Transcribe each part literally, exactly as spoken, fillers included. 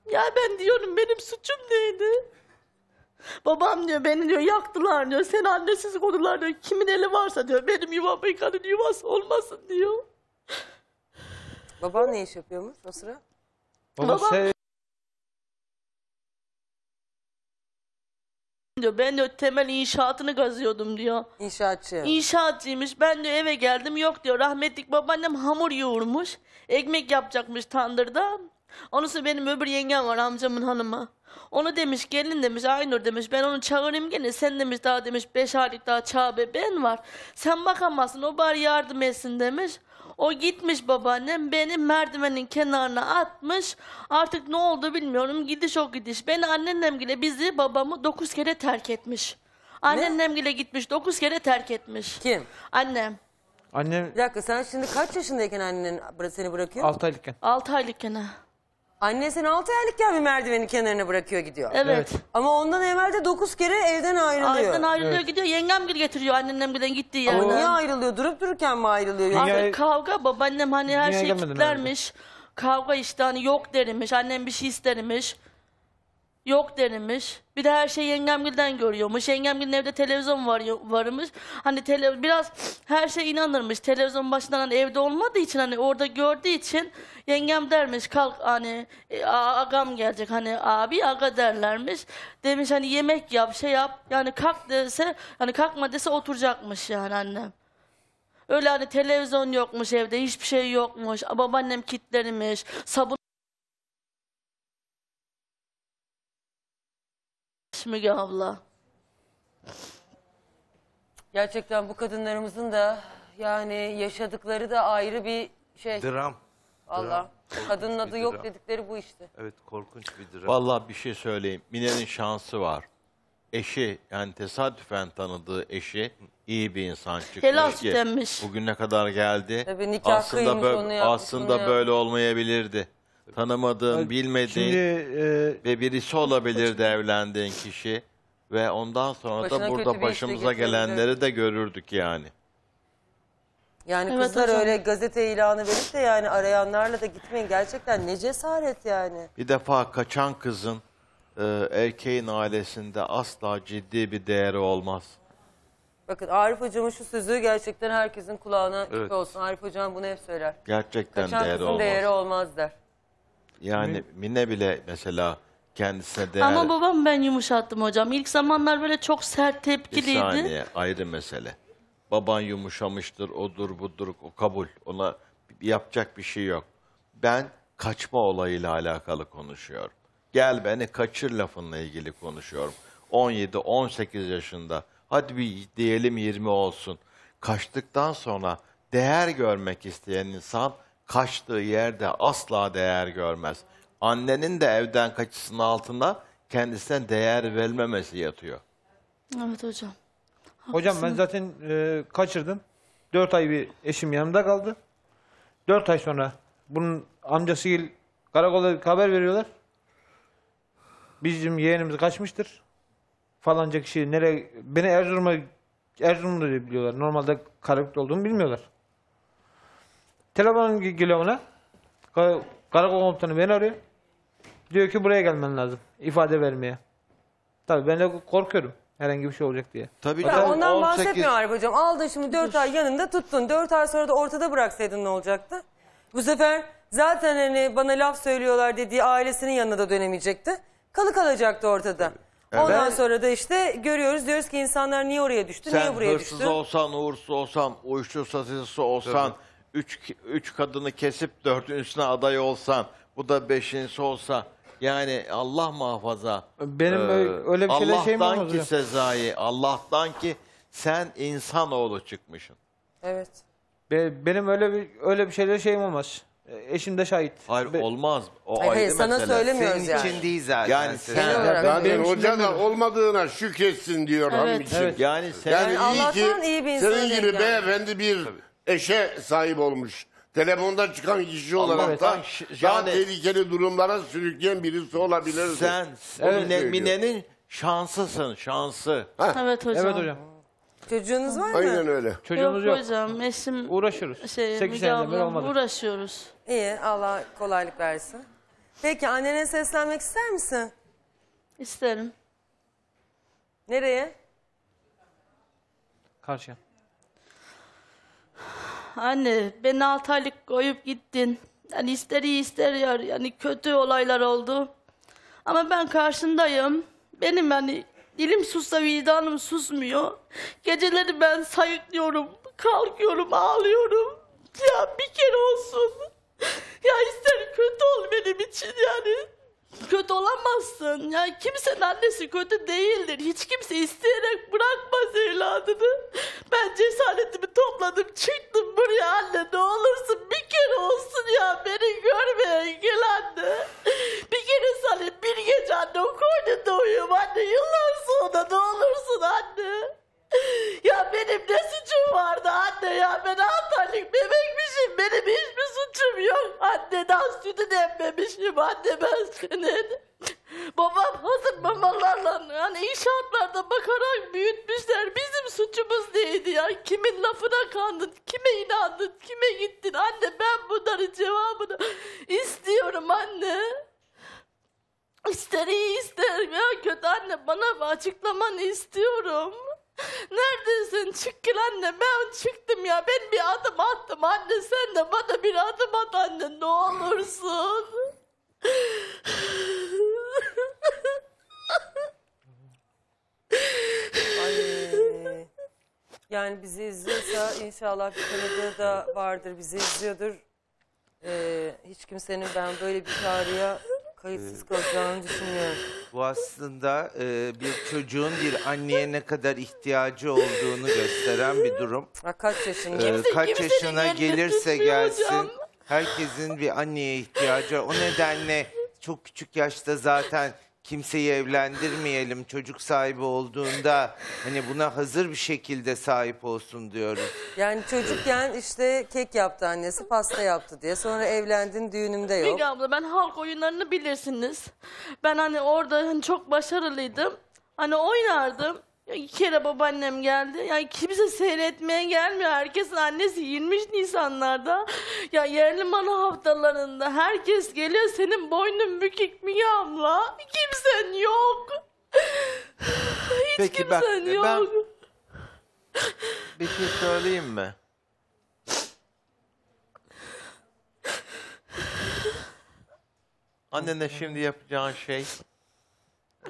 Ya ben diyorum benim suçum neydi? Babam diyor beni diyor yaktılar diyor. Seni annesiz kodular diyor. Kimin eli varsa diyor benim yuvam kadın yuvası olmasın diyor. Baban ne iş yapıyormuş o sıra? Baba Babam şey... diyor ben diyor temel inşaatını kazıyordum diyor. İnşaatçı. İnşaatçıymış. Ben diyor eve geldim yok diyor. Rahmetlik babaannem hamur yoğurmuş. Ekmek yapacakmış tandırda. Onun sonra benim öbür yengem var amcamın hanımı. Onu demiş gelin demiş Aynur demiş ben onu çağırayım gene sen demiş daha demiş beş aylık daha çağ bebeğin var. Sen bakamazsın o bari yardım etsin demiş. O gitmiş babaannem beni merdivenin kenarına atmış. Artık ne oldu bilmiyorum gidiş o gidiş. Beni anneannemgile bizi babamı dokuz kere terk etmiş. Anneannemgile gitmiş dokuz kere terk etmiş. Kim? Annem. Annem Bir dakika sen şimdi kaç yaşındayken annen bıra- seni bırakıyor? altı aylıkken. altı aylıkken ha. Annen seni altı aylıkken bir merdivenin kenarına bırakıyor gidiyor. Evet. Evet. Ama ondan evvel de dokuz kere evden ayrılıyor. Aileden ayrılıyor Evet. gidiyor. Yengem gül getiriyor anneannemgilden gittiği Ama yerden. niye ayrılıyor? Durup dururken mi ayrılıyor? Dünya- Artık kavga babaannem hani her Dünyaya şeyi gelmeden kitlermiş. Kavga işte hani yok derimiş. Annem bir şey istermiş. Yok derimiş. Bir de her şey yengemgilden görüyormuş. Yengemgilin evde televizyon var varmış. Hani tele, biraz her şey inanırmış. Televizyon başından hani evde olmadığı için hani orada gördüğü için yengem dermiş kalk hani e, a- agam gelecek hani abi aga derlermiş. Demiş hani yemek yap şey yap. Yani kalk dese hani kalkma dese oturacakmış yani annem. Öyle hani televizyon yokmuş evde hiçbir şey yokmuş. Babaannem kitlermiş. Sabun Müge abla. Gerçekten bu kadınlarımızın da yani yaşadıkları da ayrı bir şey. Dram. Allah. Dram. Kadının adı Bir yok dram. dedikleri bu işte. Evet, korkunç bir dram. Vallahi bir şey söyleyeyim. Mine'nin şansı var. Eşi yani tesadüfen tanıdığı eşi iyi bir insan çıkmış Helal ki süt emmiş. bugüne kadar geldi. Tabii nikah aslında kıymış, bö- onu yapmış, aslında bunu böyle olmayabilirdi. Tanımadığın, Şimdi bilmediğin e, ve birisi olabilirdi evlendiğin kişi ve ondan sonra Başına da kötü burada bir iş de başımıza getirebilir. gelenleri de görürdük yani. Yani Evet kızlar hocam. öyle gazete ilanı verip de yani arayanlarla da gitmeyin. Gerçekten ne cesaret yani. Bir defa kaçan kızın e, erkeğin ailesinde asla ciddi bir değeri olmaz. Bakın Arif hocamın şu sözü gerçekten herkesin kulağına küpe Evet. olsun. Arif hocam bunu hep söyler. Gerçekten Kaçan değeri kızın olmaz. değeri olmaz der. Yani Mine bile mesela kendisine değer... Ama babam ben yumuşattım hocam. İlk zamanlar böyle çok sert Bir tepkiliydi. saniye ayrı mesele. Baban yumuşamıştır, odur budur, o kabul. Ona yapacak bir şey yok. Ben kaçma olayıyla alakalı konuşuyorum. Gel beni kaçır lafınla ilgili konuşuyorum. on yedi on sekiz yaşında, hadi bir diyelim yirmi olsun. Kaçtıktan sonra değer görmek isteyen insan kaçtığı yerde asla değer görmez. Annenin de evden kaçısının altında kendisine değer verilmemesi yatıyor. Evet hocam. hocam ben zaten e, kaçırdım. dört ay bir eşim yanımda kaldı. dört ay sonra bunun amcası karakola haber veriyorlar. Bizim yeğenimiz kaçmıştır. Falanca kişi nereye beni Erzurum'a Erzurum'da biliyorlar. Normalde Karabük'te olduğumu bilmiyorlar. Telefon geliyor ona. Ka- Karakol komutanı beni arıyor. Diyor ki buraya gelmen lazım ifade vermeye. Tabii ben de korkuyorum herhangi bir şey olacak diye. Tabii Ya canım, ondan on sekiz bahsetmiyor Arif hocam. Aldın şimdi dört ay yanında tuttun. dört ay sonra da ortada bıraksaydın ne olacaktı? Bu sefer zaten hani bana laf söylüyorlar dediği ailesinin yanına da dönemeyecekti. Kalı kalacaktı ortada. Ondan Ben- sonra da işte görüyoruz diyoruz ki insanlar niye oraya düştü, Sen niye buraya hırsız düştü? olsan, uğursuz olsan, uyuşturucu satıcısı olsan, üç, üç kadını kesip dördüncüsüne aday olsan, bu da beşincisi olsa, yani Allah muhafaza. Benim Ee, öyle- öyle bir şeyler şeyim Allah'tan olmaz ki hocam. Sezai, Allah'tan ki sen insanoğlu çıkmışsın. Evet. Be- benim öyle bir öyle bir şeyler şeyim olmaz. E, Eşim de şahit. Hayır Be- olmaz. O Hayır, ayrı hayır, sana mesele. söylemiyoruz Senin yani. için değil zaten. Yani Sen- sen, olarak. Ben- Yani benim için hoca da demiyorum. olmadığına şükretsin diyor Evet. hanım için. Evet. yani sen Yani, Yani iyi ki Allah'tan iyi bir insana senin denk gibi geldi. beyefendi bir eşe sahip olmuş. Telefonda çıkan kişi olarak da Allah- Ş- daha yani- tehlikeli durumlara sürükleyen birisi olabilir. sen Onu Mine, söylüyor. Mine'nin şanslısın, şansı. Evet hocam. Evet hocam. Çocuğunuz var mı? Aynen öyle. Çocuğumuz yok. yok. hocam. Eşim Uğraşıyoruz. şey, sekiz Müge seneden beri ablam olmadı. uğraşıyoruz. İyi, Allah kolaylık versin. Peki annene seslenmek ister misin? İsterim. Nereye? Karşıya. Anne beni altı aylık koyup gittin. Yani ister iyi ister yar. Yani kötü olaylar oldu. Ama ben karşındayım. Benim yani dilim sussa vicdanım susmuyor. Geceleri ben sayıklıyorum. Kalkıyorum ağlıyorum. Ya bir kere olsun. Ya ister kötü ol benim için yani. Kötü olamazsın. Ya kimsenin annesi kötü değildir. Hiç kimse isteyerek bırakmaz evladını. Ben cesaretimi topladım, çıktım buraya anne. Ne olursun bir kere olsun ya beni görmeye gel anne. Bir kere sana bir gece anne o koynunda uyuyum anne. Yıllar sonra ne olursun anne. Ya benim ne suçum vardı anne ya? Ben altı aylık bebekmişim. Benim hiçbir suçum yok. Anne daha sütü emmemişim anne ben senin. Babam hazır mamalarla yani inşaatlarda bakarak büyütmüşler. Bizim suçumuz neydi ya? Kimin lafına kandın? Kime inandın? Kime gittin? Anne ben bunların cevabını istiyorum anne. İster iyi ister ya kötü anne bana bir açıklamanı istiyorum. Neredesin? Çık gel anne. Ben çıktım ya. Ben bir adım attım anne. Sen de bana bir adım at anne. Ne olursun. Ay. Yani bizi izliyorsa inşallah bir tanıdığı da vardır. Bizi izliyordur. Ee, hiç kimsenin ben böyle bir çağrıya kayıtsız kalacağını düşünmüyorum. Bu aslında e, bir çocuğun bir anneye ne kadar ihtiyacı olduğunu gösteren bir durum. Ha, kaç yaşında? Ee, Kimse kaç kimsenin yaşına yerini gelirse tutmuyor gelsin hocam. herkesin bir anneye ihtiyacı. O nedenle çok küçük yaşta zaten kimseyi evlendirmeyelim. Çocuk sahibi olduğunda hani buna hazır bir şekilde sahip olsun diyoruz. Yani çocukken işte kek yaptı annesi, pasta yaptı diye. Sonra evlendin, düğünümde yok. Müge abla ben halk oyunlarını bilirsiniz. Ben hani orada hani çok başarılıydım. Hani oynardım. Ya iki kere babaannem geldi. Yani kimse seyretmeye gelmiyor. Herkesin annesi yirmi Nisanlarda. Ya yerli malı haftalarında herkes geliyor. Senin boynun bükük Müge abla. Kimsen yok. Hiç Peki bak, kimsen ben- yok. Bir şey söyleyeyim mi? Annene şimdi yapacağın şey eee,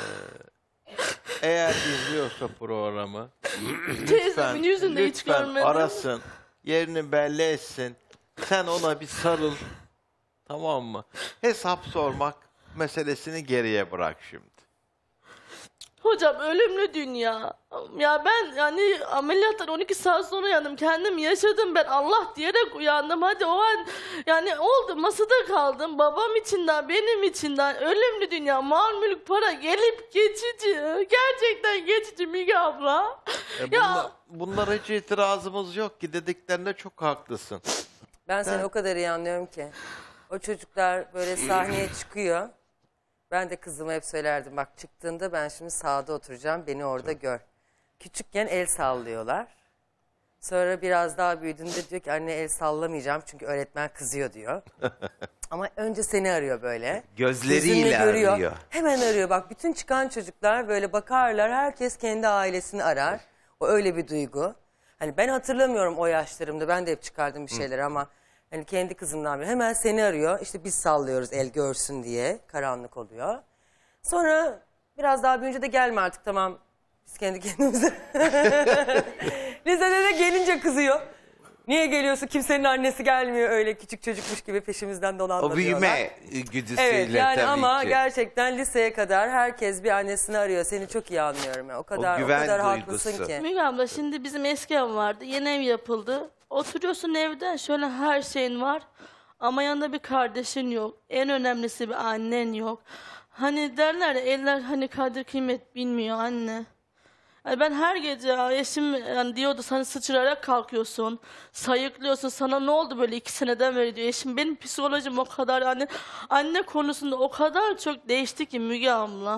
eğer izliyorsa programı Teyzemin yüzünde hiç lütfen görmedim. arasın, yerini belli etsin. Sen ona bir sarıl. Tamam mı? Hesap sormak meselesini geriye bırak şimdi. Hocam ölümlü dünya. Ya ben yani ameliyattan on iki saat sonra uyandım. Kendim yaşadım ben Allah diyerek uyandım. Hadi o an yani oldu masada kaldım. Babam içinden benim içinden ölümlü dünya. Mal mülk para gelip geçici. Gerçekten geçici Müge abla. E Ya bunla- bunlara hiç itirazımız yok ki, dediklerinde çok haklısın. Ben seni o kadar iyi anlıyorum ki. O çocuklar böyle sahneye çıkıyor. Ben de kızıma hep söylerdim. Bak çıktığında ben şimdi sağda oturacağım. Beni orada gör. Küçükken el sallıyorlar. Sonra biraz daha büyüdüğünde diyor ki anne el sallamayacağım. Çünkü öğretmen kızıyor diyor. Ama önce seni arıyor böyle. Gözleriyle Gözünle görüyor. arıyor. Hemen arıyor. Bak bütün çıkan çocuklar böyle bakarlar. Herkes kendi ailesini arar. O öyle bir duygu. Hani ben hatırlamıyorum o yaşlarımda. Ben de hep çıkardım bir şeyler ama hani kendi kızımdan biri. Hemen seni arıyor. İşte biz sallıyoruz el görsün diye. Karanlık oluyor. Sonra biraz daha büyüyünce de gelme artık tamam. Biz kendi kendimize. Lisede de gelince kızıyor. Niye geliyorsun? Kimsenin annesi gelmiyor öyle küçük çocukmuş gibi peşimizden dolanma O diyorlar. büyüme güdüsüyle Evet yani tabii ama ki. gerçekten liseye kadar herkes bir annesini arıyor. Seni çok iyi anlıyorum. ya. O kadar o, güven kadar duygusu. haklısın ki. Müge abla şimdi bizim eski ev vardı. Yeni ev yapıldı. Oturuyorsun evde şöyle her şeyin var. Ama yanında bir kardeşin yok. En önemlisi bir annen yok. Hani derler ya eller hani kadir kıymet bilmiyor anne. Yani ben her gece ya, eşim yani diyordu sana sıçrayarak kalkıyorsun. Sayıklıyorsun. Sana ne oldu böyle iki seneden beri diyor. Eşim benim psikolojim o kadar anne, anne konusunda o kadar çok değişti ki Müge abla.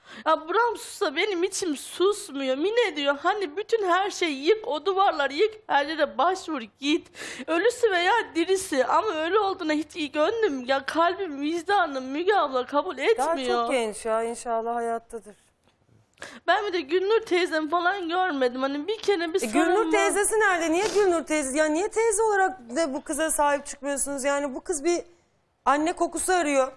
Ya buram sussa benim içim susmuyor. Mine diyor hani bütün her şeyi yık, o duvarları yık, her yere başvur git. Ölüsü veya dirisi, ama ölü olduğuna hiç iyi gönlüm ya kalbim, vicdanım Müge abla kabul Daha etmiyor. çok genç ya, inşallah hayattadır. Ben bir de Gülnur teyzem falan görmedim. Hani bir kere bir E, Gülnur sarılma- teyzesi nerede? Niye Gülnur teyze? Ya niye teyze olarak da bu kıza sahip çıkmıyorsunuz? Yani bu kız bir anne kokusu arıyor.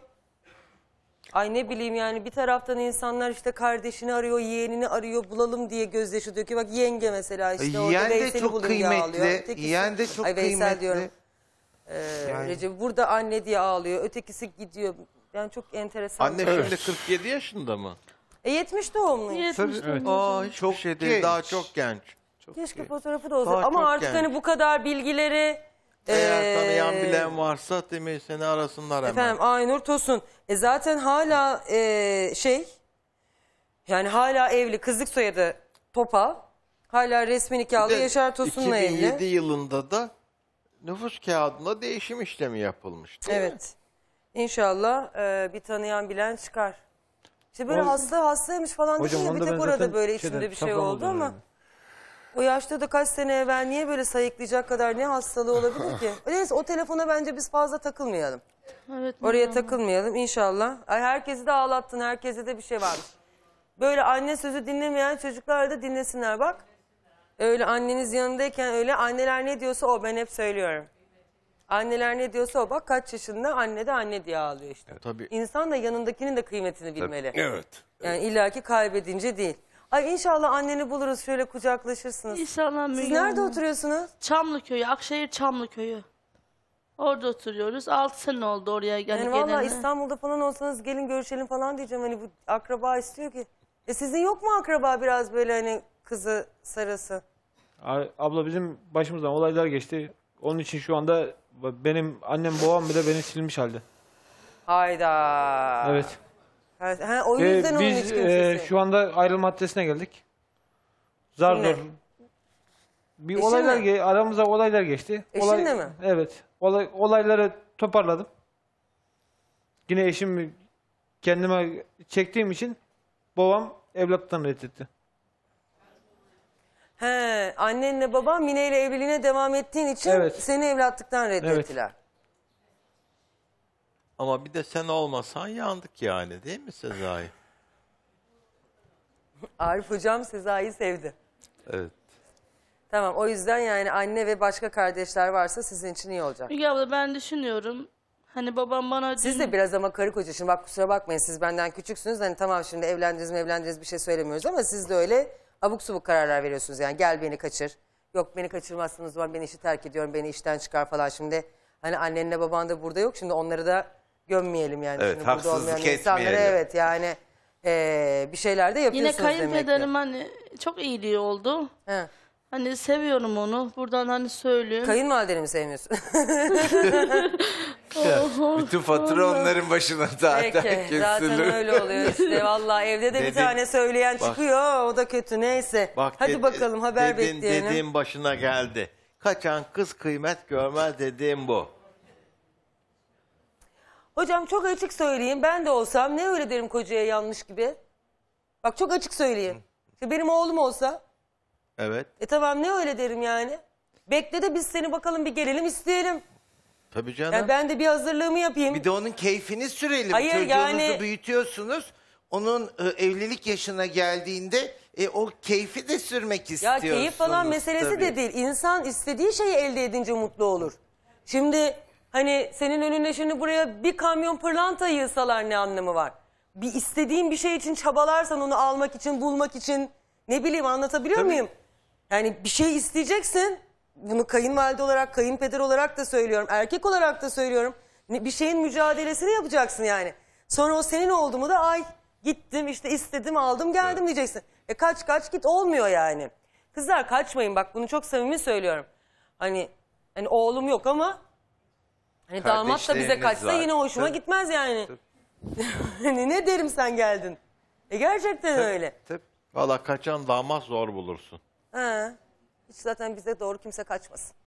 Ay ne bileyim yani, bir taraftan insanlar işte kardeşini arıyor, yeğenini arıyor, bulalım diye gözyaşı döküyor. Bak yenge mesela işte orada Yeğen de Veysel'i çok bulun diye ağlıyor. kıymetli. Ötekisi- Yeğen de çok Ay Veysel kıymetli. diyorum. Ee, Yani- Recep burada anne diye ağlıyor, ötekisi gidiyor. Yani çok enteresan. Anne şimdi kırk yedi yaşında mı? E yetmiş doğumlu. Yetmiş Tabii. Aa hiçbir Çok şey değil. genç. Daha çok genç. Keşke fotoğrafı da olsa. Daha Ama çok artık genç. hani bu kadar bilgileri... Eğer ee, tanıyan bilen varsa demeyi seni arasınlar hemen. Efendim Aynur Tosun. E zaten hala e, şey, yani hala evli, kızlık soyadı Topal. Hala resmi nikahlı Bir de Yaşar Tosun'la iki bin yedi evli. yılında da nüfus kağıdında değişim işlemi yapılmış. değil mi? Evet. İnşallah e, bir tanıyan bilen çıkar. İşte böyle O- hasta hastaymış falan Hocam dedin ya, onu bir da tek ben orada zaten böyle şeyden, içimde bir şey şapkan oldu olduğunu ama. öğrendim. O yaşta da kaç sene evvel niye böyle sayıklayacak kadar ne hastalığı olabilir ki? Neyse o telefona bence biz fazla takılmayalım. Evet, Oraya takılmayalım inşallah. Ay herkesi de ağlattın, herkese de bir şey varmış. Böyle anne sözü dinlemeyen çocuklar da dinlesinler bak. Öyle anneniz yanındayken öyle anneler ne diyorsa o, ben hep söylüyorum. Anneler ne diyorsa o, bak kaç yaşında anne de anne diye ağlıyor işte. Tabii. İnsan da yanındakinin de kıymetini bilmeli. Evet. Yani illaki kaybedince değil. Ay inşallah anneni buluruz, şöyle kucaklaşırsınız. İnşallah Müge Siz nerede abla. oturuyorsunuz? Çamlıköy'ü, Akşehir Çamlıköy'ü. Orada oturuyoruz. altı sene oldu oraya gel Yani vallahi geleli. İstanbul'da falan olsanız gelin görüşelim falan diyeceğim. Hani bu akraba istiyor ki. E sizin yok mu akraba biraz böyle hani kızı sarısı? A- Abla bizim başımızdan olaylar geçti. Onun için şu anda benim annem babam bile beni silmiş halde. Hayda. Evet. Ha, ha, o Ve yüzden onun hiç biz kimsesi. e, şu anda ayrılma maddesine geldik. Zar Kimle? zor. Bir Eşinle? olaylar ge- aramıza olaylar geçti. Eşinle mi? Evet. Olay, olayları toparladım. Yine eşim kendime çektiğim için babam evlattan reddetti. He, annenle baban Mine ile evliliğine devam ettiğin için Evet. seni evlatlıktan reddettiler. Ama bir de sen olmasan yandık yani değil mi Sezai? Arif hocam Sezai'yi sevdi. Evet. Tamam, o yüzden yani anne ve başka kardeşler varsa sizin için iyi olacak. Müge abla ben düşünüyorum. Hani babam bana Siz dün- de biraz ama karı koca, şimdi bak kusura bakmayın, siz benden küçüksünüz. Hani tamam şimdi evlendiniz mi evlendiniz bir şey söylemiyoruz ama siz de öyle abuk subuk kararlar veriyorsunuz. Yani gel beni kaçır. Yok beni kaçırmazsınız, var ben işi terk ediyorum, beni işten çıkar falan. Şimdi hani annenle baban da burada yok, şimdi onları da gömmeyelim yani. Evet, Şimdi burada haksızlık olmayan insanlara, etmeyelim. evet yani eee, bir şeyler de Yine yapıyorsunuz demek ki. kayınpederim hani çok iyiliği oldu. He. Hani seviyorum onu. Buradan hani söylüyorum. Kayınvalideni mi sevmiyorsun? Bütün fatura onların başına zaten Peki, zaten kesilir. öyle oluyor işte. Vallahi evde de bir Dedin- tane söyleyen Bak. çıkıyor, o da kötü, neyse. Bak Hadi dedi- bakalım haber dedin, bekleyelim. Dediğim başına geldi. Kaçan kız kıymet görmez dediğim bu. Hocam çok açık söyleyeyim, ben de olsam ne öyle derim kocaya yanlış gibi. Bak çok açık söyleyeyim. İşte benim oğlum olsa, Evet. e tamam ne öyle derim yani. Bekle de biz seni bakalım bir gelelim isteyelim. Tabii canım. Yani ben de bir hazırlığımı yapayım. Bir de onun keyfini sürelim. Hayır, Çocuğunuzu yani- büyütüyorsunuz. Onun e, evlilik yaşına geldiğinde e, o keyfi de sürmek Ya istiyorsunuz. keyif falan meselesi tabii. de değil. İnsan istediği şeyi elde edince mutlu olur. Şimdi hani senin önüne şimdi buraya bir kamyon pırlanta yığsalar ne anlamı var? Bir istediğin bir şey için çabalarsan, onu almak için, bulmak için, ne bileyim, anlatabiliyor Tabii. muyum? Yani bir şey isteyeceksin. Bunu kayınvalide olarak, kayınpeder olarak da söylüyorum, erkek olarak da söylüyorum. Ne- Bir şeyin mücadelesini yapacaksın yani. Sonra o senin oldu mu da ay gittim işte istedim aldım geldim diyeceksin. E kaç kaç git, olmuyor yani. Kızlar kaçmayın, bak bunu çok samimi söylüyorum. Hani hani oğlum yok ama hani damat da bize Kardeşleriniz kaçsa var. yine hoşuma Tabii. gitmez yani. Hani ne derim sen geldin. E gerçekten öyle. Tabii. Valla kaçan damat zor bulursun. Ha. Hiç zaten bize doğru kimse kaçmasın.